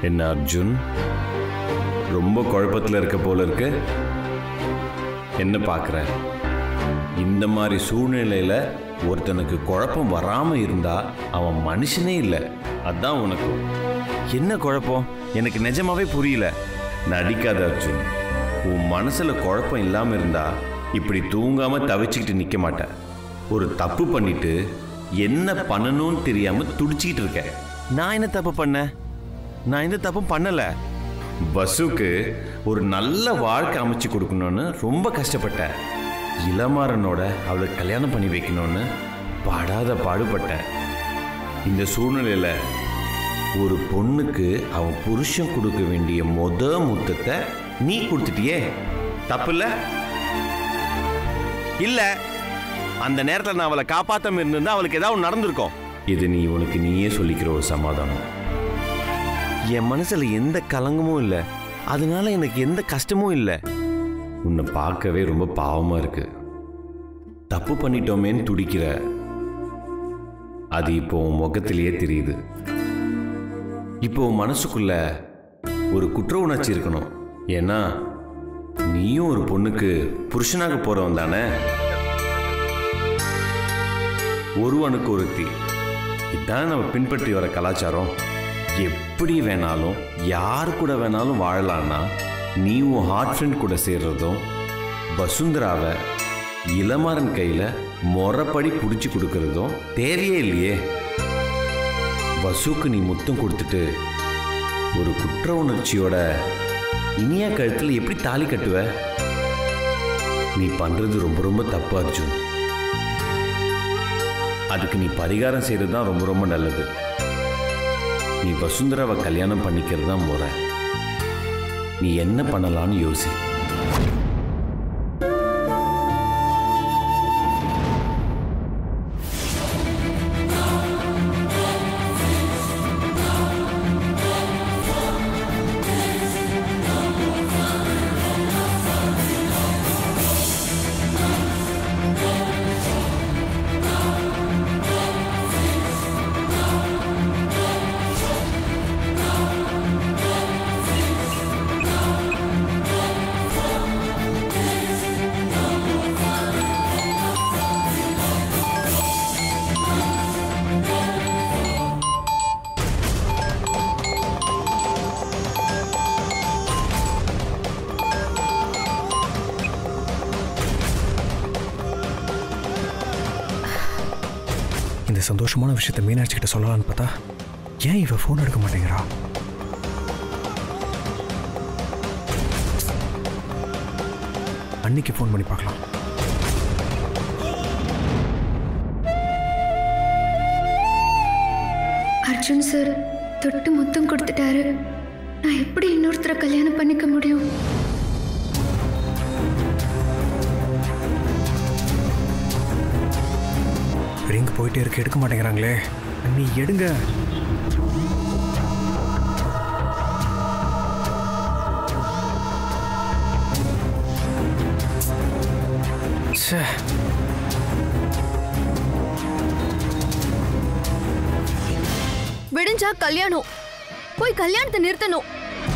என்ன அர்ஜுன், ரொம்ப குழப்பத்தில் இருக்க போல இருக்கு. என்ன பார்க்குற? இந்த மாதிரி சூழ்நிலையில் ஒருத்தனுக்கு குழப்பம் வராமல் இருந்தா அவன் மனுஷனே இல்லை. அதான் உனக்கு என்ன குழப்பம்? எனக்கு நிஜமாவே புரியல. நடிக்காத அர்ஜுன். உன் மனசில் குழப்பம் இல்லாமல் இருந்தா இப்படி தூங்காமல் தவிச்சுக்கிட்டு நிற்க மாட்டேன். ஒரு தப்பு பண்ணிட்டு என்ன பண்ணணும்னு தெரியாமல் துடிச்சிக்கிட்டு இருக்கேன். நான் என்ன தப்பு பண்ணேன்? நான் எந்த தப்பும் பண்ணலை. பஸ்ஸுக்கு ஒரு நல்ல வாழ்க்கை அமைச்சு கொடுக்கணும்னு ரொம்ப கஷ்டப்பட்டேன். இளமாறனோட அவளை கல்யாணம் பண்ணி வைக்கணும்னு படாத பாடுபட்டேன். இந்த சூழ்நிலையில் ஒரு பொண்ணுக்கு அவன் புருஷன் கொடுக்க வேண்டிய முத்தத்தை நீ கொடுத்துட்டியே, தப்பு இல்லை? இல்லை, அந்த நேரத்தில் நான் அவளை காப்பாற்றாம இருந்திருந்தா அவளுக்கு ஏதாவது நடந்திருக்கும். இது நீ உனக்கு நீயே சொல்லிக்கிற ஒரு சமாதானம். என் மனசுல எந்த கலங்கமும் இல்லை, அதனால எனக்கு எந்த கஷ்டமும் இல்லை. உன்னை பார்க்கவே ரொம்ப பாவமா இருக்கு. தப்பு பண்ணிட்டோமேன்னு துடிக்கிற, அது இப்போ உன் முகத்திலேயே தெரியுது. இப்போ உன் மனசுக்குள்ள ஒரு குற்ற உணர்ச்சி இருக்கணும். ஏன்னா நீயும் ஒரு பொண்ணுக்கு புருஷனாக போறவன் தானே. ஒருவனுக்கு ஒருத்தி, இதான் நம்ம பின்பற்றி வர கலாச்சாரம். எப்படி வேணாலும் யாரு கூட வேணாலும் வாழலான்னா நீ உன் ஹார்ட் ஃப்ரெண்ட் கூட சேர்றதும், வசுந்தராவை இளமாறன் கையில் முறைப்படி பிடிச்சி கொடுக்கறதும் தேவையே இல்லையே. வசுக்கு நீ முத்தம் கொடுத்துட்டு ஒரு குற்ற உணர்ச்சியோட இனியா கழுத்தில் எப்படி தாலி கட்டுவ? நீ பண்றது ரொம்ப ரொம்ப தப்பு அர்ஜுன். அதுக்கு நீ பரிகாரம் செய்யறது தான் ரொம்ப ரொம்ப நல்லது. நீ வசுந்தராவை கல்யாணம் பண்ணிக்கிறது தான் முறை. நீ என்ன பண்ணலான்னு யோசி. சந்தோஷமான விஷயத்தை மீனாட்சி கிட்ட சொல்லலான்னு பார்த்தா ஏன் இவ ஃபோன் எடுக்க மாட்டேங்கிறா? அன்னைக்கு ஃபோன் பண்ணி பார்க்கலாம். அர்ஜுன் சார் தொட்டு முத்தம் கொடுத்துட்டாரு. நான் எப்படி இன்னொருத்தரை கல்யாணம் பண்ணிக்க முடியும்? ரிங் போயிட்டே இருக்கு, எடுக்க மாட்டேங்கிறாங்களே. நீ எடுங்க. விடிஞ்சா கல்யாணம், போய் கல்யாணத்தை நிறுத்தணும்.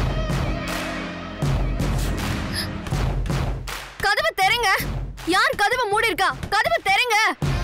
கதவை திறங்க. யார் கதவை மூடி இருக்கா? கதவை திறங்க.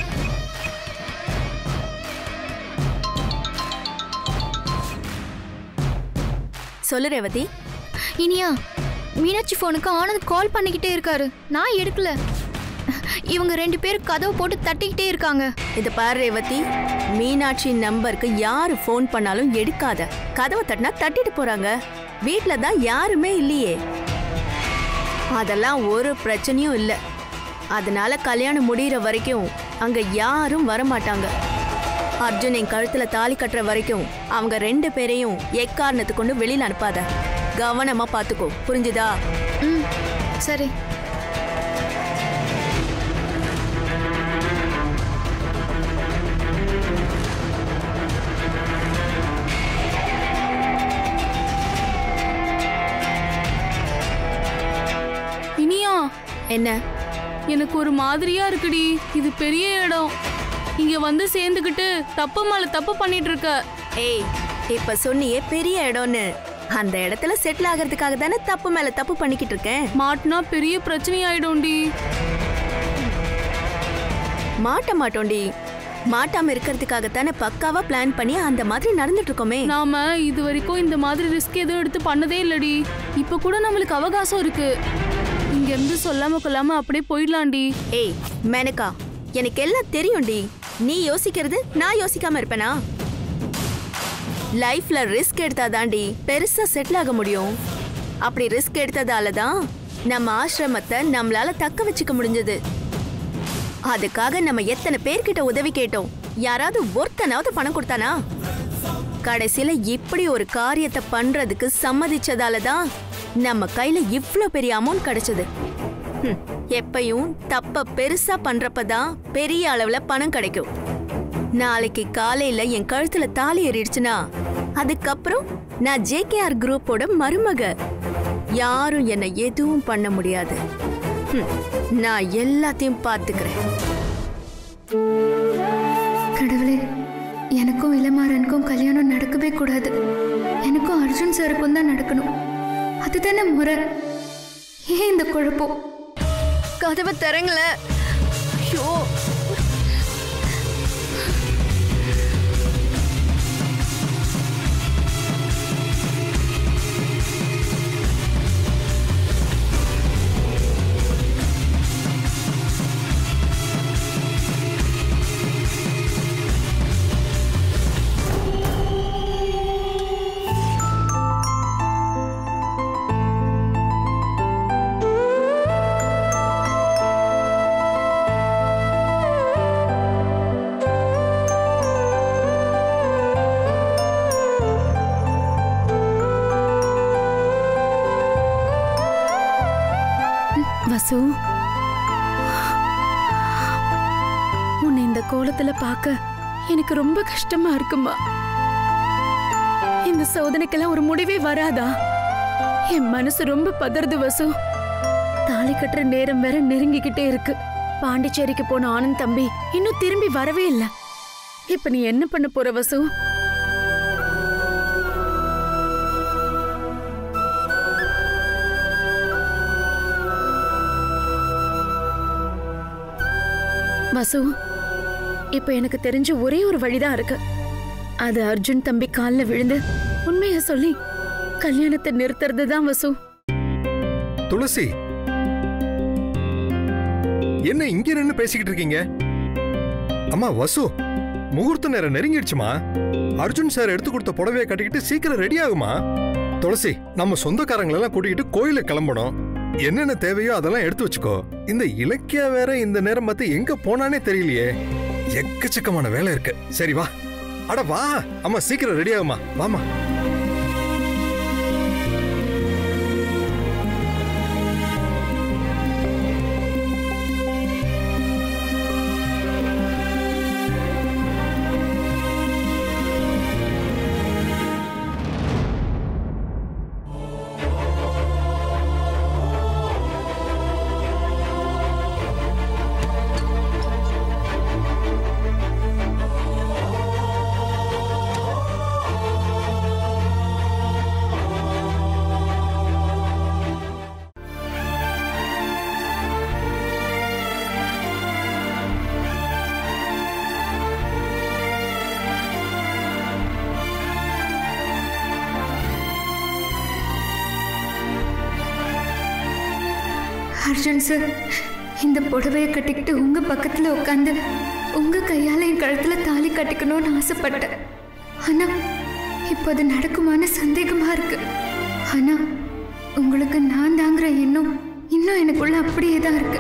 சொல்லு ரேவதி. இனியா, மீனாட்சி ஃபோனுக்கு ஆனந்த் கால் பண்ணிக்கிட்டே இருக்காரு. நான் எடுக்கல. இவங்க 2 பேரும் கதவை போட்டு தட்டிக்கிட்டே இருக்காங்க. இத பாரு ரேவதி, மீனாட்சி நம்பருக்கு யாரு ஃபோன் பண்ணாலும் எடுக்காத. கதவை தட்டினா தட்டிட்டு போறாங்க. வீட்ல தான் யாருமே இல்லையே. அதெல்லாம் ஒரு பிரச்சனையும் இல்லை. அதனால கல்யாணம் முடிகிற வரைக்கும் அங்க யாரும் வரமாட்டாங்க. அர்ஜுன் என் கழுத்துல தாலி கட்டுற வரைக்கும் அவங்க 2 பேரையும் எக்காரணத்தை கொண்டு வெளியில அனுப்பாத. கவனமா பாத்துக்கோ, புரிஞ்சுதா? சரி. இனியா, என்ன? எனக்கு ஒரு மாதிரியா இருக்குடி. இது பெரிய இடம். இங்க வந்து சேர்ந்துக்கிட்டு தப்பு மேல தப்பு பண்ணிட்டு இருக்க. ஏய், இப்ப சொன்னியே பெரிய இடம்னு. அந்த இடத்துல செட்டில் ஆகிறதுக்காக தானே தப்பு மேல தப்பு பண்ணிக்கிட்டு இருக்கேன். மாட்டினா பெரிய பிரச்சனை ஆயிடும்டி. மாட்ட மாட்டோண்டி. மாட்டாம இருக்கிறதுக்காகத்தானே பக்காவா பிளான் பண்ணி அந்த மாதிரி நடந்துட்டு இருக்கோமே. நாம இது வரைக்கும் இந்த மாதிரி ரிஸ்க் எதுவும் எடுத்து பண்ணதே இல்லடி. இப்ப கூட நம்மளுக்கு அவகாசம் இருக்கு. இங்க இருந்து சொல்லாம கொள்ளாம அப்படியே போயிடலாம்டி. ஏய் மேனகா, எனக்கு எல்லாம் தெரியும்டி. நீ யோசிக்கிறது நான் யோசிக்காம இருப்பேனா? லைஃப்ல ரிஸ்க் எடுத்தாதாண்டி பெருசா செட்டில் ஆக முடியும். அப்படி ரிஸ்க் எடுத்ததால தான் நம்ம ஆசிரமத்தை நம்மளால தக்க வச்சுக்க முடிஞ்சது. அதுக்காக நம்ம எத்தனை பேர்கிட்ட உதவி கேட்டோம். யாராவது ஒருத்தனாவது பணம் கொடுத்தானா? கடைசியில இப்படி ஒரு காரியத்தை பண்றதுக்கு சம்மதிச்சதால தான் நம்ம கையில இவ்ளோ பெரிய அமௌண்ட் கிடைச்சது. எப்பயும் தப்ப பெருசா பண்றப்பதான் பெரிய அளவுல பணம் கிடைக்கும். நாளைக்கு காலையில என் கழுத்துல தாலி ஏறிடுச்சுன்னா அதுக்கப்புறம் நான் ஜேகேஆர் குரூப்போட மருமக. யாரும் என்ன எதுவும் பண்ண முடியாது. நான் எல்லாத்தையும் பார்த்துக்கிறேன். கடவுளே, எனக்கும் இளமாறனுக்கும் கல்யாணம் நடக்கவே கூடாது. எனக்கும் அர்ஜுன் சாருக்கும் தான் நடக்கணும். அதுதானே முறை. ஏன் இந்த குழப்பம்? கதவை தரங்கள. ஐயோ, வசு, உன்னை இந்த கோலத்துல பார்க்க எனக்கு ரொம்ப கஷ்டமா இருக்குமா. இந்த சோதனைக்கெல்லாம் ஒரு முடிவே வராதா? என் மனசு ரொம்ப பதறுது வசு. தாலி கட்டுற நேரம் வேற நெருங்கிக்கிட்டே இருக்கு. பாண்டிச்சேரிக்கு போன ஆனந்த் தம்பி இன்னும் திரும்பி வரவே இல்லை. இப்ப நீ என்ன பண்ண போற வசு? வசு, இப்ப எனக்கு தெரிஞ்ச ஒரே ஒரு வழிதான் இருக்கு. அது அர்ஜுன் தம்பி கால்ல விழுந்து உண்மைய சொல்லி கல்யாணத்தை நிறுத்துறது தான் வசு. துளசி, என்ன இங்க நின்னு பேசிக்கிட்டு இருக்கீங்க? அம்மா வசு, முகூர்த்த நேரம் நெருங்கிடுச்சுமா. அர்ஜுன் சார் எடுத்து கொடுத்த புடவையை கட்டிக்கிட்டு சீக்கிரம் ரெடி ஆகுமா. துளசி, நம்ம சொந்தக்காரங்களெல்லாம் கூட்டிக்கிட்டு கோயிலுக்கு கிளம்பணும். என்னென்ன தேவையோ அதெல்லாம் எடுத்து வச்சுக்கோ. இந்த இலக்கியா வேற இந்த நேரம் பார்த்து எங்க போனானே தெரியலையே. எக்கச்சக்கமான வேலை இருக்கு. சரி வா. அட வா அம்மா, சீக்கிரம் ரெடி ஆகுமா. வாமா. அர்ஜுன் சார், இந்த புடவையை கட்டிக்கிட்டு உங்க பக்கத்துல உட்காந்து உங்க கையால என் கழுத்துல தாலி கட்டிக்கணும்னு ஆசைப்பட்டேன். ஆனா இப்போ அது நடக்குமான்னு சந்தேகமா இருக்கு. ஆனா உங்களுக்கு நான் தாங்குற எண்ணம் இன்னும் எனக்குள்ள அப்படியே தான் இருக்கு.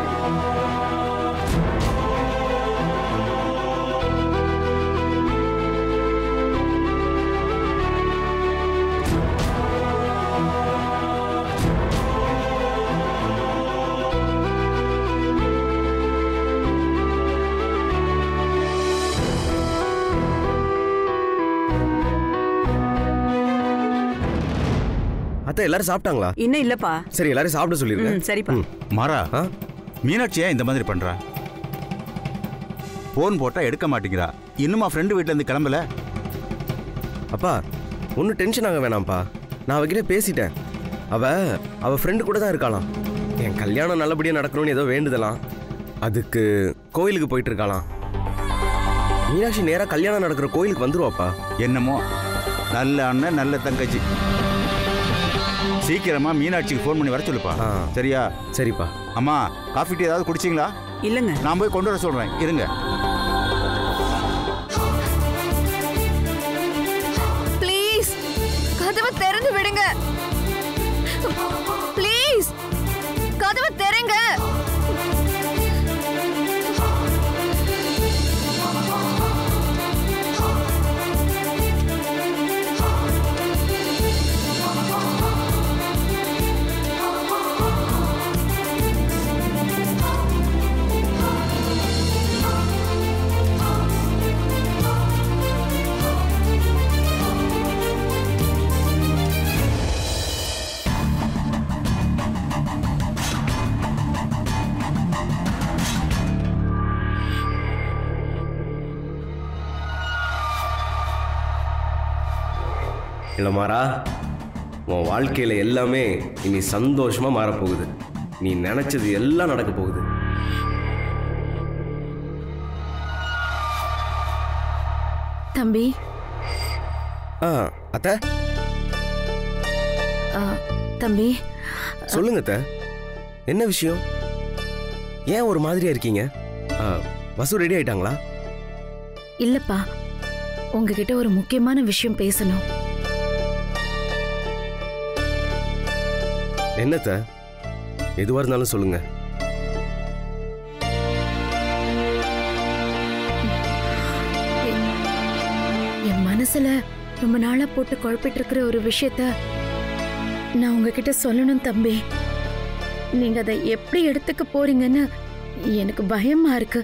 அத்தை எல்லாரும் சாப்பிட்டாங்களா? இன்னும் இல்லப்பா. சரி, எல்லாரும் சாப்பிட சொல்லிருங்க. சரிப்பா. மாறா, மீனாட்சியா இந்த மாதிரி பண்றா? போன் போட்டா எடுக்க மாட்டேங்கிறா. இன்னுமா ஃப்ரெண்டு வீட்டுல இருந்து கிளம்பல? அப்பா, ஒன்றும் டென்ஷன் ஆக வேணாம்ப்பா. நான் அவகிட்ட பேசிட்டேன். அவ ஃப்ரெண்டு கூட தான் இருக்காளாம். என் கல்யாணம் நல்லபடியாக நடக்கணும்னு ஏதோ வேண்டுதலாம். அதுக்கு கோயிலுக்கு போயிட்டு இருக்காளாம். மீனாட்சி நேராக கல்யாணம் நடக்கிற கோயிலுக்கு வந்துருவாப்பா. என்னமோ நல்ல அண்ணன் நல்ல தங்கச்சி. சீக்கிரமா மீனாட்சிக்கு ஃபோன் பண்ணி வர சொல்லுப்பா. சரியா? சரிப்பா. அம்மா காஃபி டீ ஏதாவது குடிச்சிங்களா? இல்லைங்க. நான் போய் கொண்டு வர சொல்றேன், இருங்க. ப்ளீஸ் கதவை திறந்து விடுங்க. ப்ளீஸ் கதவை திறங்க. இல்லை மாறா, உன் வாழ்க்கையில் எல்லாமே இனி சந்தோஷமாக மாறப்போகுது. நீ நினச்சது எல்லாம் நடக்க போகுது. தம்பி. அத்தை. தம்பி சொல்லுங்க அத்தை, என்ன விஷயம்? ஏன் ஒரு மாதிரியா இருக்கீங்க? வசு ரெடி ஆயிட்டாங்களா? இல்லப்பா, உங்ககிட்ட ஒரு முக்கியமான விஷயம் பேசணும். என்னத்த? எதுவா இருந்தாலும் சொல்லுங்க. என் மனசுல ரொம்ப நாளா போட்டு குழப்பிட்டு இருக்கிற ஒரு விஷயத்த நான் உங்ககிட்ட சொல்லணும் தம்பி. நீங்க அதை எப்படி எடுத்துக்க போறீங்கன்னு எனக்கு பயமா இருக்கு.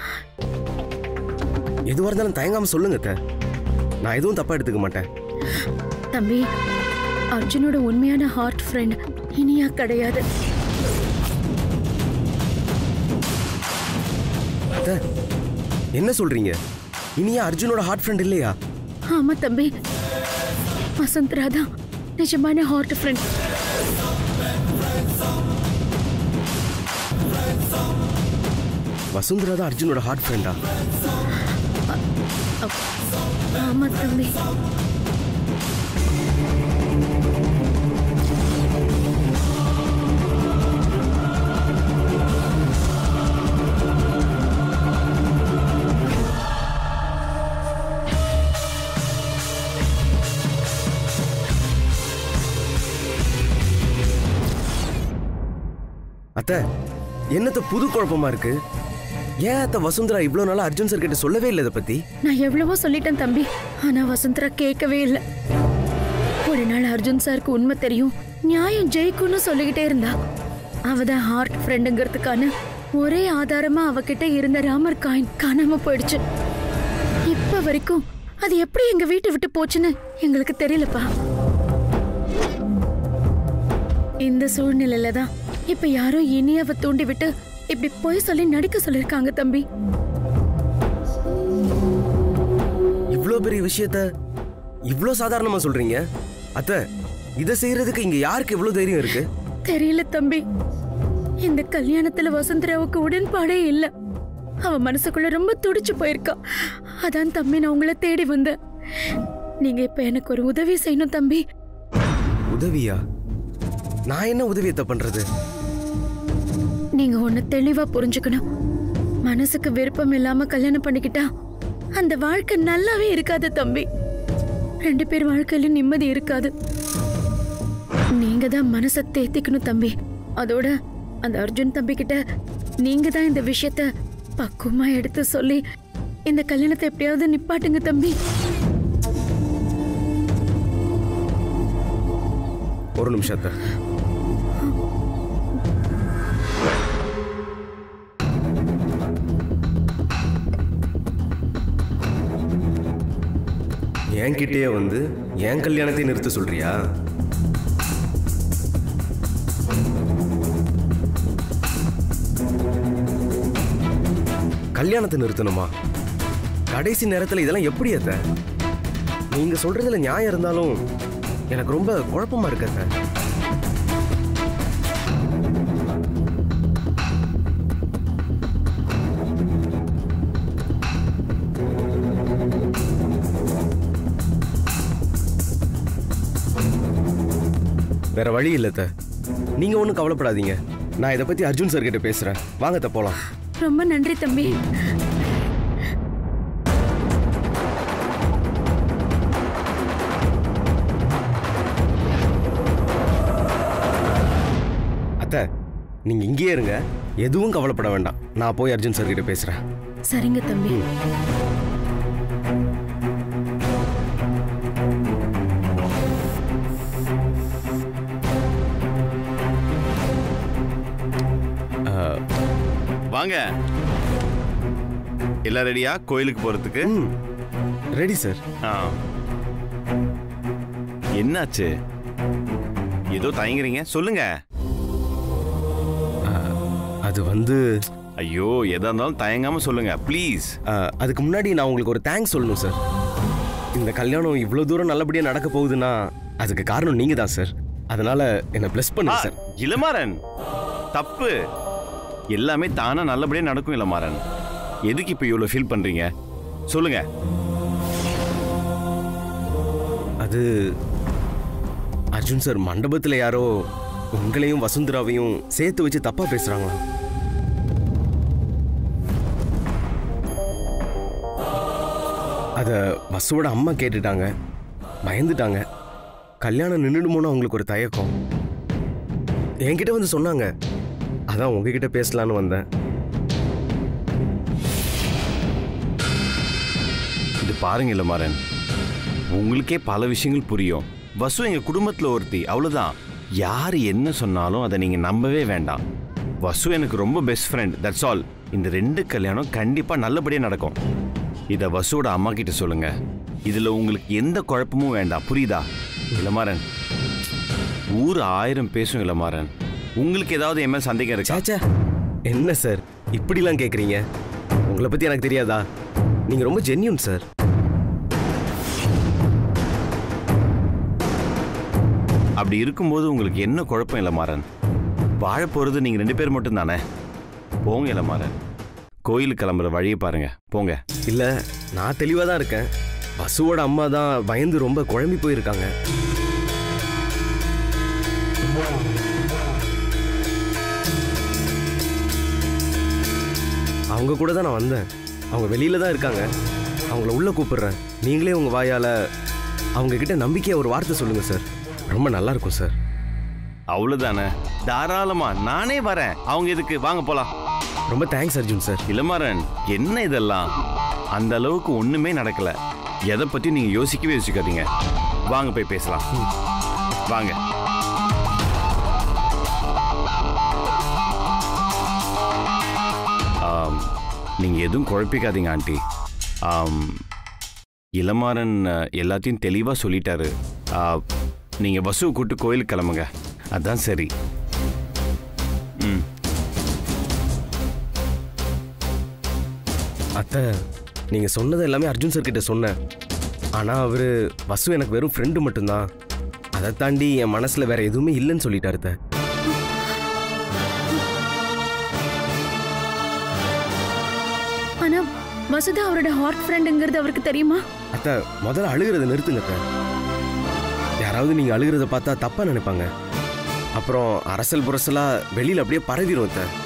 எதுவா இருந்தாலும் தயங்காம சொல்லுங்க அத்தை. நான் எதுவும் தப்பா எடுத்துக்க மாட்டேன். தம்பி, அர்ஜுனோட உண்மையான ஹார்ட் ஃப்ரெண்ட் இனியா கிடையாது. என்ன சொல்றீங்க? இனியா அர்ஜுனோட ஹார்ட் ஃப்ரெண்ட் இல்லையா? ஆமா தம்பி, வசுந்தரா தான் நிஜமான ஹார்ட் ஃப்ரெண்ட். வசுந்தரா தான் அர்ஜுனோட ஹார்ட் ஃப்ரெண்டா? ஆமா தம்பி. அத்தை, என்னத்த புது குழப்பமா இருக்கு? ஏன் அத்தை வசுந்தரா இவ்வளவு நாளா அர்ஜுன் சார் கிட்ட சொல்லவே இல்லை இதை பத்தி? நான் எவ்வளவோ சொல்லிட்டேன் தம்பி, ஆனா வசுந்தரா கேட்கவே இல்லை. ஒரு நாள் அர்ஜுன் சாருக்கு உண்மை தெரியும், நியாயம் ஜெயிக்கும்னு சொல்லிக்கிட்டே இருந்தா. அவதான் ஹார்ட் ஃப்ரெண்டுங்கிறதுக்கான ஒரே ஆதாரமா அவகிட்ட இருந்த ராமர் காயின் காணாம போயிடுச்சு. இப்ப வரைக்கும் அது எப்படி எங்க வீட்டை விட்டு போச்சுன்னு எங்களுக்கு தெரியலப்பா. இந்த சூழ்நிலையில தான் இப்ப யாரோ இனியாவை தூண்டி விட்டு இப்படி போய் சொல்லி நடிக்க சொல்லிருக்காங்க தம்பி. இவ்ளோ பெரிய விஷயத்த இவ்ளோ சாதாரணமா சொல்றீங்க அத்தை? இதை செய்யறதுக்கு இங்க யாருக்கு இவ்ளோ தைரியம் இருக்கு? தெரியல தம்பி. இந்த கல்யாணத்துல வசுந்தராவுக்கு உடன்பாடே இல்ல. அவ மனசுக்குள்ள ரொம்ப துடிச்சு போயிருக்கா. அதான் தம்பி நான் உங்களை தேடி வந்தேன். நீங்க இப்ப எனக்கு ஒரு உதவி செய்யணும் தம்பி. உதவியா? நான் என்ன உதவியத்தை பண்றது? நீங்க ஒண்ணு தெளிவா புரிஞ்சுக்கணும். மனசுக்கு விருப்பம் இல்லாம கல்யாணம் பண்ணிக்கிட்டா அந்த வாழ்க்கை நல்லாவே இருக்காது தம்பி. 2 பேர் வாழ்க்கையில நிம்மதி இருக்காது. நீங்க தான் மனசை தேத்திக்கணும் தம்பி. அதோட அந்த அர்ஜுன் தம்பி கிட்ட நீங்க தான் இந்த விஷயத்த பக்குவமா எடுத்து சொல்லி இந்த கல்யாணத்தை எப்படியாவது நிப்பாட்டுங்க தம்பி. ஒரு நிமிஷத்தை. என்கிட்டயே வந்து என் கல்யாணத்தை நிறுத்த சொல்றியா? கல்யாணத்தை நிறுத்தணுமா? கடைசி நேரத்தில் இதெல்லாம் எப்படி அத்த? நீங்க சொல்றதுல நியாயம் இருந்தாலும் எனக்கு ரொம்ப குழப்பமா இருக்கு அத்தை. வேற வழி இல்ல அத்தை. நீங்க ஒன்றும் கவலைப்படாதீங்க. நான் இதை பத்தி அர்ஜுன் சார் கிட்ட பேசுறேன். வாங்க அத்தை போலாம். ரொம்ப நன்றி தம்பி. அத்தை நீங்க இங்கேயே இருங்க, எதுவும் கவலைப்பட வேண்டாம். நான் போய் அர்ஜுன் சார் கிட்ட பேசுறேன். சரிங்க தம்பி. வாங்க. எல்லாம் ரெடியா கோயிலுக்கு போறதுக்கு? Ready sir. என்னாச்சு, ஏதோ தயங்குறீங்க, சொல்லுங்க. அது வந்து ஐயோ, எதா இருந்தாலும் தயங்காம சொல்லுங்க ப்ளீஸ். அதுக்கு முன்னாடி நான் உங்களுக்கு ஒரு தேங்க்ஸ் சொல்லணும் சார். இந்த கல்யாணம் இவ்வளோ தூரம் நல்லபடியாக நடக்க போகுதுன்னா அதுக்கு காரணம் நீங்க தான் சார். அதனால என்ன பிளஸ் பண்ணுங்க சார். இளமாறன், தப்பு. எல்லாமே தானா நல்லபடியாக நடக்கும் இளமாறன். எதுக்கு இப்போ இவ்வளோ ஃபீல் பண்றீங்க சொல்லுங்க. அது அர்ஜுன் சார், மண்டபத்தில் யாரோ உங்களையும் வசுந்தராவையும் சேர்த்து வச்சு தப்பா பேசுறாங்களா? அத வசுவோட அம்மா கேட்டுட்டாங்க, பயந்துட்டாங்க. கல்யாணம் நின்றுடுமோன்னு அவங்களுக்கு ஒரு தயக்கம். என்கிட்ட வந்து சொன்னாங்க, அதான் உங்ககிட்ட பேசலான்னு வந்தேன். இது பாருங்க இளமாறன், உங்களுக்கே பல விஷயங்கள் புரியும். வசு எங்க குடும்பத்தில் ஒருத்தி, அவ்வளோதான். யார் என்ன சொன்னாலும் அதை நீங்க நம்பவே வேண்டாம். வசு எனக்கு ரொம்ப பெஸ்ட் ஃப்ரெண்ட், தட்ஸ் ஆல். இந்த 2 கல்யாணம் கண்டிப்பா நல்லபடியாக நடக்கும். இதை வசுவோட அம்மா கிட்ட சொல்லுங்க. இதுல உங்களுக்கு எந்த குழப்பமும் வேண்டாம், புரியுதா இளமாறன்? ஊர் 1000 பேசும் இளமாறன். உங்களுக்கு ஏதாவது என் மேல் சந்தேகம் இருக்கா? என்ன சார் இப்படிலாம் கேட்குறீங்க? உங்களை பத்தி எனக்கு தெரியாதா? நீங்க ரொம்ப ஜென்யூன் சார். அப்படி இருக்கும்போது உங்களுக்கு என்ன குழப்பம் இளமாறன்? வாழ போறது நீங்க 2 பேர் மட்டும் தானே. போங்க இளமாறன், கோயிலுக்கு கிளம்புற வழியை பாருங்க, போங்க. இல்ல, நான் தெளிவா தான் இருக்கேன். வசுவோட அம்மா தான் பயந்து ரொம்ப குழம்பி போயிருக்காங்க. அவங்க கூட தான் நான் வந்தேன். அவங்க வெளியில தான் இருக்காங்க. அவங்கள உள்ள கூப்பிடுறேன். நீங்களே உங்க வாயால அவங்க கிட்ட நம்பிக்கையா ஒரு வார்த்தை சொல்லுங்க சார். ரொம்ப நல்லா இருக்கும் சார். அவ்வளவுதானே, தாராளமா நானே வரேன். அவங்க எதுக்கு, வாங்க போலாம். ரொம்ப தேங்க்ஸ் அர்ஜுன் சார். இளமாறன், என்ன இதெல்லாம்? அந்த அளவுக்கு ஒண்ணுமே நடக்கல. எதை பத்தி நீங்க யோசிக்காதீங்க. வாங்க போய் பேசலாம், வாங்க. நீங்க எதுவும் குழப்பிக்காதீங்க ஆண்டி. இளமாறன் எல்லாத்தையும் தெளிவா சொல்லிட்டாரு. நீங்க வசுவை கூட்டு கோயிலுக்கு கிளம்புங்க, அதான் சரி. அத்தை, நீங்க சொன்னது எல்லாமே அர்ஜுன் சார் கிட்ட சொன்னேன். ஆனா அவரு வசு எனக்கு வெறும் ஃப்ரெண்டு மட்டும்தான், அதை தாண்டி என் மனசுல வேற எதுவுமே இல்லைன்னு சொல்லிட்டாரு அத்தை. ஆனா வசுதா அவரோட ஹார்ட் ஃப்ரெண்டுங்கிறது அவருக்கு தெரியுமா? அத்தை, முதல்ல அழுகிறத நிறுத்துங்க அத்தை. யாராவது நீங்க அழுகிறத பார்த்தா தப்பா நினைப்பாங்க. அப்புறம் அரசல் புரசலா வெளியில அப்படியே பரவிடும் அத்தை.